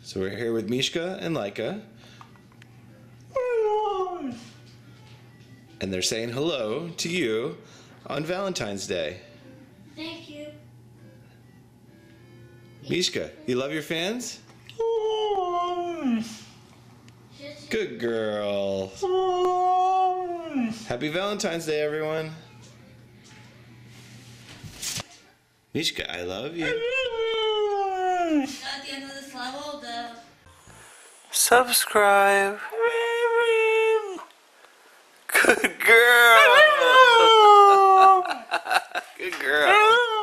So we're here with Mishka and Laika. And they're saying hello to you on Valentine's Day. Thank you. Mishka, you love your fans? Good girl. Happy Valentine's Day, everyone. Mishka, I love you. At the end of this level, Subscribe. Good girl. Good girl.